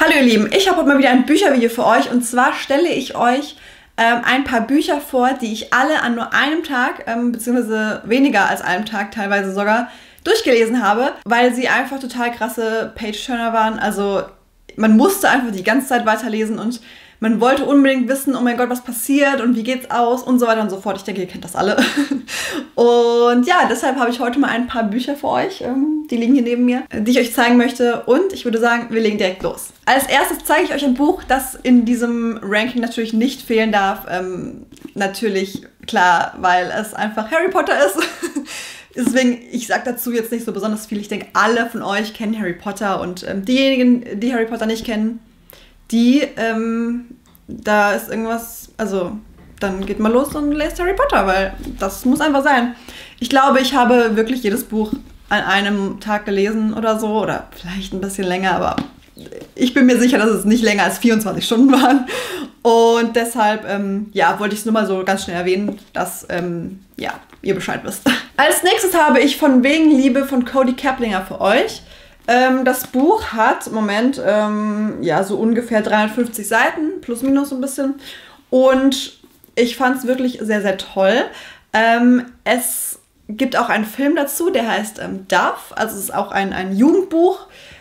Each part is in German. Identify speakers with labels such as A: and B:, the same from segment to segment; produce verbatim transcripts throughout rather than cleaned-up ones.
A: Hallo ihr Lieben, ich habe heute mal wieder ein Büchervideo für euch und zwar stelle ich euch ähm, ein paar Bücher vor, die ich alle an nur einem Tag, ähm, beziehungsweise weniger als einem Tag teilweise sogar, durchgelesen habe, weil sie einfach total krasse Page-Turner waren. Also man musste einfach die ganze Zeit weiterlesen und man wollte unbedingt wissen, oh mein Gott, was passiert und wie geht's aus und so weiter und so fort. Ich denke, ihr kennt das alle. Und ja, deshalb habe ich heute mal ein paar Bücher für euch, ähm, die liegen hier neben mir, die ich euch zeigen möchte. Und ich würde sagen, wir legen direkt los. Als erstes zeige ich euch ein Buch, das in diesem Ranking natürlich nicht fehlen darf. Ähm, natürlich, klar, weil es einfach Harry Potter ist. Deswegen, ich sage dazu jetzt nicht so besonders viel. Ich denke, alle von euch kennen Harry Potter und ähm, diejenigen, die Harry Potter nicht kennen, die, ähm, da ist irgendwas, also dann geht mal los und lest Harry Potter, weil das muss einfach sein. Ich glaube, ich habe wirklich jedes Buch an einem Tag gelesen oder so, oder vielleicht ein bisschen länger, aber ich bin mir sicher, dass es nicht länger als vierundzwanzig Stunden waren. Und deshalb, ähm, ja, wollte ich es nur mal so ganz schnell erwähnen, dass, ähm, ja, ihr Bescheid wisst. Als nächstes habe ich Von wegen Liebe von Cody Keplinger für euch. Ähm, das Buch hat im Moment ähm, ja, so ungefähr dreihundertfünfzig Seiten, plus minus so ein bisschen. Und ich fand es wirklich sehr, sehr toll. Ähm, es gibt auch einen Film dazu, der heißt ähm, Dove. Also es ist auch ein, ein Jugendbuch.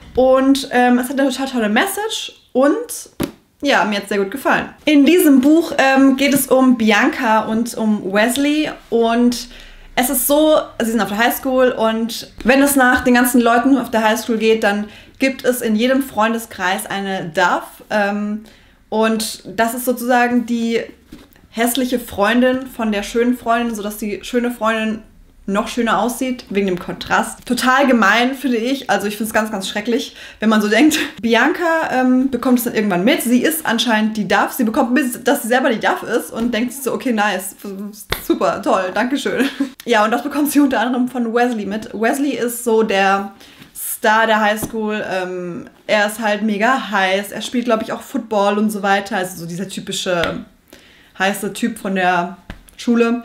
A: Und ähm, es hat eine total tolle Message. Und ja, mir hat es sehr gut gefallen. In diesem Buch ähm, geht es um Bianca und um Wesley. Und es ist so, sie sind auf der Highschool und wenn es nach den ganzen Leuten auf der Highschool geht, dann gibt es in jedem Freundeskreis eine Dove. Ähm, und das ist sozusagen die hässliche Freundin von der schönen Freundin, sodass die schöne Freundin noch schöner aussieht, wegen dem Kontrast. Total gemein, finde ich. Also ich finde es ganz, ganz schrecklich, wenn man so denkt. Bianca ähm, bekommt es dann irgendwann mit. Sie ist anscheinend die Dove. Sie bekommt mit, dass sie selber die Dove ist und denkt sich so, okay, nice, super, toll, dankeschön. Ja, und das bekommt sie unter anderem von Wesley mit. Wesley ist so der Star der Highschool. Ähm, er ist halt mega heiß. Er spielt, glaube ich, auch Football und so weiter. Also so dieser typische heiße Typ von der Schule.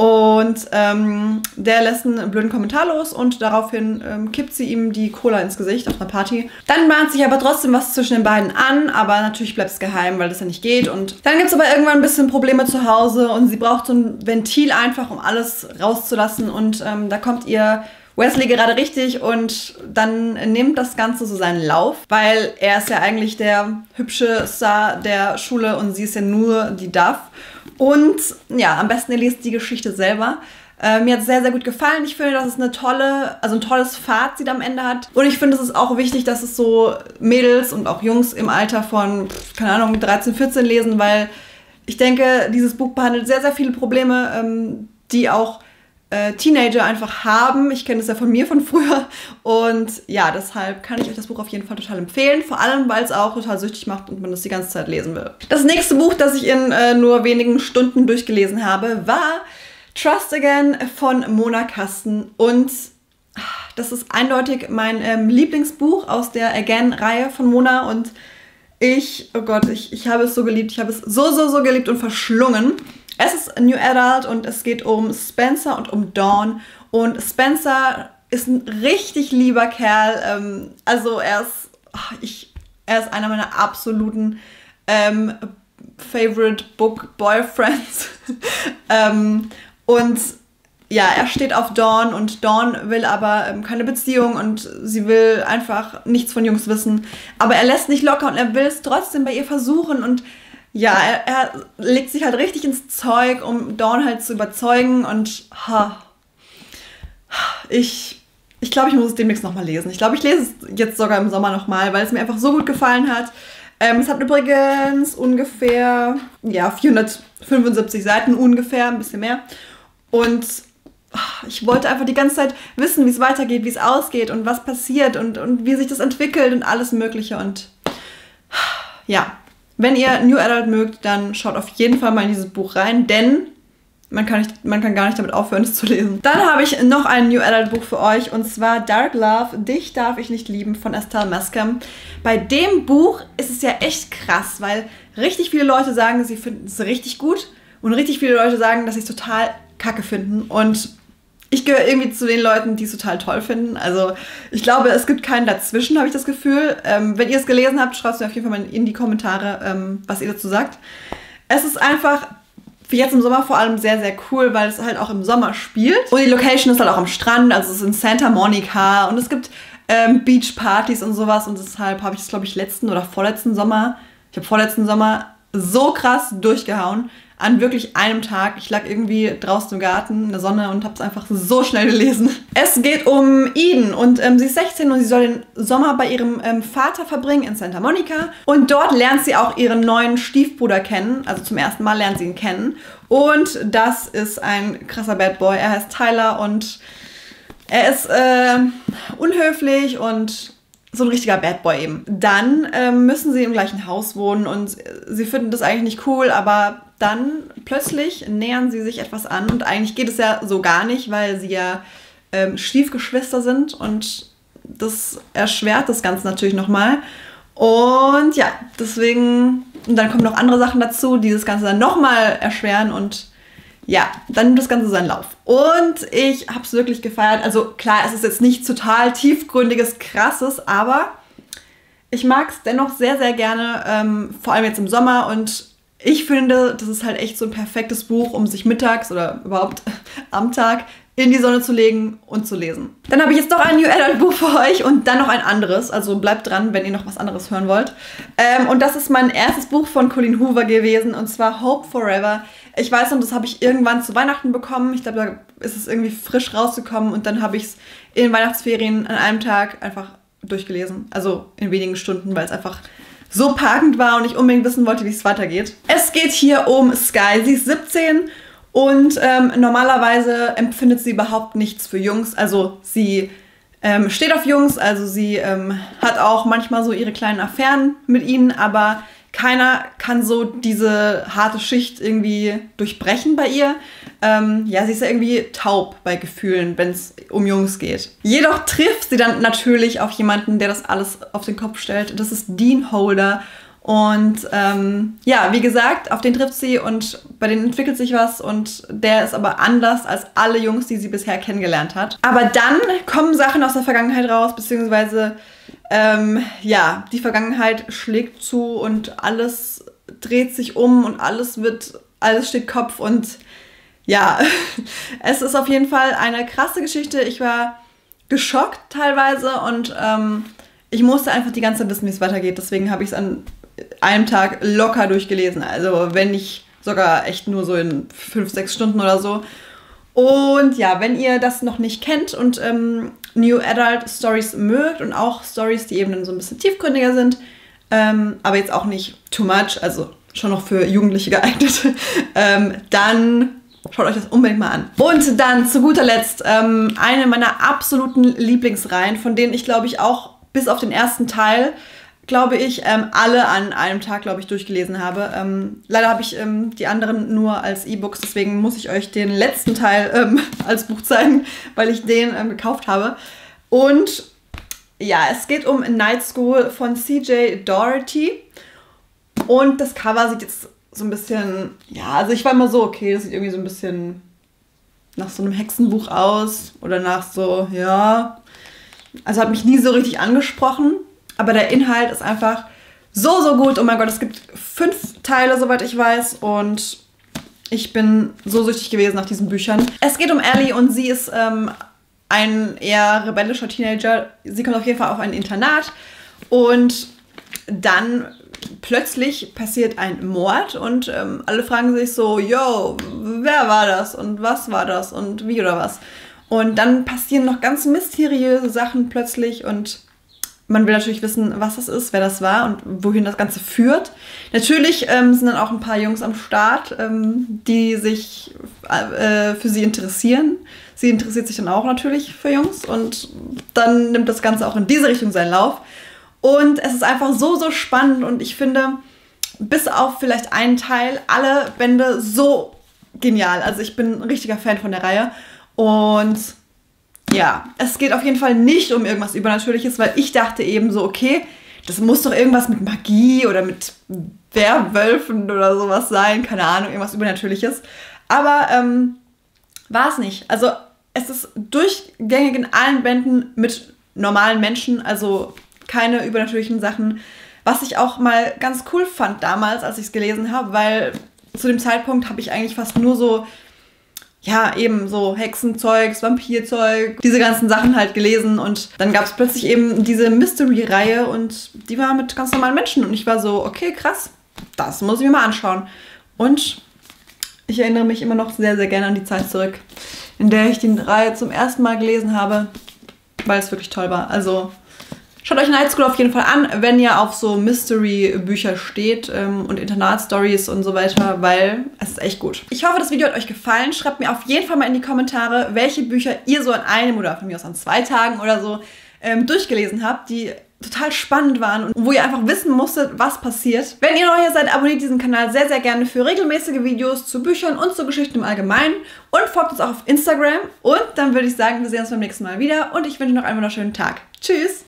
A: Und ähm, der lässt einen blöden Kommentar los und daraufhin ähm, kippt sie ihm die Cola ins Gesicht auf einer Party. Dann bahnt sich aber trotzdem was zwischen den beiden an, aber natürlich bleibt es geheim, weil das ja nicht geht. Und dann gibt es aber irgendwann ein bisschen Probleme zu Hause und sie braucht so ein Ventil einfach, um alles rauszulassen. Und ähm, da kommt ihr Wesley gerade richtig und dann nimmt das Ganze so seinen Lauf, weil er ist ja eigentlich der hübsche Star der Schule und sie ist ja nur die Dove. Und ja, am besten ihr lest die Geschichte selber. Äh, mir hat es sehr, sehr gut gefallen. Ich finde, dass es eine tolle, also ein tolles Fazit am Ende hat. Und ich finde, es ist auch wichtig, dass es so Mädels und auch Jungs im Alter von, keine Ahnung, dreizehn, vierzehn lesen, weil ich denke, dieses Buch behandelt sehr, sehr viele Probleme, ähm, die auch äh, Teenager einfach haben. Ich kenne das ja von mir von früher. Und ja, deshalb kann ich euch das Buch auf jeden Fall total empfehlen. Vor allem, weil es auch total süchtig macht und man das die ganze Zeit lesen will. Das nächste Buch, das ich in äh, nur wenigen Stunden durchgelesen habe, war Trust Again von Mona Kasten. Und das ist eindeutig mein ähm, Lieblingsbuch aus der Again-Reihe von Mona. Und ich, oh Gott, ich, ich habe es so geliebt. Ich habe es so, so, so geliebt und verschlungen. Es ist New Adult und es geht um Spencer und um Dawn. Und Spencer ist ein richtig lieber Kerl. Ähm, also er ist, ach, ich, er ist einer meiner absoluten ähm, Favorite Book Boyfriends. ähm, und ja, er steht auf Dawn und Dawn will aber ähm, keine Beziehung und sie will einfach nichts von Jungs wissen. Aber er lässt nicht locker und er will es trotzdem bei ihr versuchen und ja, er, er legt sich halt richtig ins Zeug, um Dawn halt zu überzeugen und ha, ich, ich glaube, ich muss es demnächst nochmal lesen. Ich glaube, ich lese es jetzt sogar im Sommer nochmal, weil es mir einfach so gut gefallen hat. Ähm, es hat übrigens ungefähr, ja, vierhundertfünfundsiebzig Seiten ungefähr, ein bisschen mehr. Und ich wollte einfach die ganze Zeit wissen, wie es weitergeht, wie es ausgeht und was passiert und, und wie sich das entwickelt und alles Mögliche. Und ja, wenn ihr New Adult mögt, dann schaut auf jeden Fall mal in dieses Buch rein, denn man kann, nicht, man kann gar nicht damit aufhören, es zu lesen. Dann habe ich noch ein New Adult Buch für euch und zwar Dark Love, Dich darf ich nicht lieben von Estelle Mascom. Bei dem Buch ist es ja echt krass, weil richtig viele Leute sagen, sie finden es richtig gut und richtig viele Leute sagen, dass sie es total kacke finden. Und ich gehöre irgendwie zu den Leuten, die es total toll finden. Also ich glaube, es gibt keinen dazwischen, habe ich das Gefühl. Ähm, wenn ihr es gelesen habt, schreibt es mir auf jeden Fall mal in die Kommentare, ähm, was ihr dazu sagt. Es ist einfach, wie jetzt im Sommer vor allem, sehr, sehr cool, weil es halt auch im Sommer spielt. Und die Location ist halt auch am Strand, also es ist in Santa Monica und es gibt ähm, Beachpartys und sowas. Und deshalb habe ich es, glaube ich, letzten oder vorletzten Sommer, ich habe vorletzten Sommer so krass durchgehauen. An wirklich einem Tag. Ich lag irgendwie draußen im Garten in der Sonne und habe es einfach so schnell gelesen. Es geht um Eden und ähm, sie ist sechzehn und sie soll den Sommer bei ihrem ähm, Vater verbringen in Santa Monica. Und dort lernt sie auch ihren neuen Stiefbruder kennen. Also zum ersten Mal lernt sie ihn kennen. Und das ist ein krasser Bad Boy. Er heißt Tyler und er ist äh, unhöflich und so ein richtiger Bad Boy eben. Dann ähm, müssen sie im gleichen Haus wohnen und sie finden das eigentlich nicht cool, aber dann plötzlich nähern sie sich etwas an und eigentlich geht es ja so gar nicht, weil sie ja ähm, Stiefgeschwister sind und das erschwert das Ganze natürlich nochmal. Und ja, deswegen, und dann kommen noch andere Sachen dazu, die das Ganze dann nochmal erschweren und ja, dann nimmt das Ganze seinen Lauf. Und ich habe es wirklich gefeiert. Also klar, es ist jetzt nicht total tiefgründiges, krasses, aber ich mag es dennoch sehr, sehr gerne, ähm, vor allem jetzt im Sommer. Und ich finde, das ist halt echt so ein perfektes Buch, um sich mittags oder überhaupt am Tag in die Sonne zu legen und zu lesen. Dann habe ich jetzt noch ein New Adult Buch für euch und dann noch ein anderes. Also bleibt dran, wenn ihr noch was anderes hören wollt. Ähm, und das ist mein erstes Buch von Colleen Hoover gewesen und zwar Hope Forever. Ich weiß noch, das habe ich irgendwann zu Weihnachten bekommen. Ich glaube, da ist es irgendwie frisch rausgekommen und dann habe ich es in Weihnachtsferien an einem Tag einfach durchgelesen. Also in wenigen Stunden, weil es einfach so packend war und ich unbedingt wissen wollte, wie es weitergeht. Es geht hier um Sky. Sie ist siebzehn und ähm, normalerweise empfindet sie überhaupt nichts für Jungs. Also sie ähm, steht auf Jungs, also sie ähm, hat auch manchmal so ihre kleinen Affären mit ihnen, aber keiner kann so diese harte Schicht irgendwie durchbrechen bei ihr. Ähm, ja, sie ist ja irgendwie taub bei Gefühlen, wenn es um Jungs geht. Jedoch trifft sie dann natürlich auf jemanden, der das alles auf den Kopf stellt. Das ist Dean Holder. Und ähm, ja, wie gesagt, auf den trifft sie und bei denen entwickelt sich was und der ist aber anders als alle Jungs, die sie bisher kennengelernt hat. Aber dann kommen Sachen aus der Vergangenheit raus, beziehungsweise ähm, ja, die Vergangenheit schlägt zu und alles dreht sich um und alles wird, alles steht Kopf und ja, es ist auf jeden Fall eine krasse Geschichte. Ich war geschockt teilweise und ähm, ich musste einfach die ganze Zeit wissen, wie es weitergeht. Deswegen habe ich es an einem Tag locker durchgelesen. Also wenn nicht sogar echt nur so in fünf, sechs Stunden oder so. Und ja, wenn ihr das noch nicht kennt und ähm, New Adult Stories mögt und auch Stories, die eben dann so ein bisschen tiefgründiger sind, ähm, aber jetzt auch nicht too much, also schon noch für Jugendliche geeignet, ähm, dann schaut euch das unbedingt mal an. Und dann zu guter Letzt ähm, eine meiner absoluten Lieblingsreihen, von denen ich glaube ich auch bis auf den ersten Teil glaube ich, ähm, alle an einem Tag, glaube ich, durchgelesen habe. Ähm, leider habe ich ähm, die anderen nur als E-Books, deswegen muss ich euch den letzten Teil ähm, als Buch zeigen, weil ich den ähm, gekauft habe. Und ja, es geht um Night School von C J Doherty. Und das Cover sieht jetzt so ein bisschen, ja, also ich war immer so, okay, das sieht irgendwie so ein bisschen nach so einem Hexenbuch aus oder nach so, ja, also hat mich nie so richtig angesprochen. Aber der Inhalt ist einfach so, so gut. Oh mein Gott, es gibt fünf Teile, soweit ich weiß. Und ich bin so süchtig gewesen nach diesen Büchern. Es geht um Ellie und sie ist ähm, ein eher rebellischer Teenager. Sie kommt auf jeden Fall auf ein Internat. Und dann plötzlich passiert ein Mord. Und ähm, alle fragen sich so, yo, wer war das? Und was war das? Und wie oder was? Und dann passieren noch ganz mysteriöse Sachen plötzlich und man will natürlich wissen, was das ist, wer das war und wohin das Ganze führt. Natürlich ähm, sind dann auch ein paar Jungs am Start, ähm, die sich äh, für sie interessieren. Sie interessiert sich dann auch natürlich für Jungs und dann nimmt das Ganze auch in diese Richtung seinen Lauf. Und es ist einfach so, so spannend und ich finde, bis auf vielleicht einen Teil, alle Bände so genial. Also ich bin ein richtiger Fan von der Reihe und ja, es geht auf jeden Fall nicht um irgendwas Übernatürliches, weil ich dachte eben so, okay, das muss doch irgendwas mit Magie oder mit Werwölfen oder sowas sein, keine Ahnung, irgendwas Übernatürliches. Aber ähm, war es nicht. Also es ist durchgängig in allen Bänden mit normalen Menschen, also keine übernatürlichen Sachen. Was ich auch mal ganz cool fand damals, als ich es gelesen habe, weil zu dem Zeitpunkt habe ich eigentlich fast nur so, ja, eben so Hexenzeugs, Vampirzeug, diese ganzen Sachen halt gelesen. Und dann gab es plötzlich eben diese Mystery-Reihe und die war mit ganz normalen Menschen. Und ich war so, okay, krass, das muss ich mir mal anschauen. Und ich erinnere mich immer noch sehr, sehr gerne an die Zeit zurück, in der ich die Reihe zum ersten Mal gelesen habe, weil es wirklich toll war. Also schaut euch Night School auf jeden Fall an, wenn ihr auf so Mystery-Bücher steht ähm, und Internat-Stories und so weiter, weil es ist echt gut. Ich hoffe, das Video hat euch gefallen. Schreibt mir auf jeden Fall mal in die Kommentare, welche Bücher ihr so an einem oder von mir aus an zwei Tagen oder so ähm, durchgelesen habt, die total spannend waren und wo ihr einfach wissen musstet, was passiert. Wenn ihr neu hier seid, abonniert diesen Kanal sehr, sehr gerne für regelmäßige Videos zu Büchern und zu Geschichten im Allgemeinen und folgt uns auch auf Instagram. Und dann würde ich sagen, wir sehen uns beim nächsten Mal wieder und ich wünsche noch einen wunderschönen Tag. Tschüss!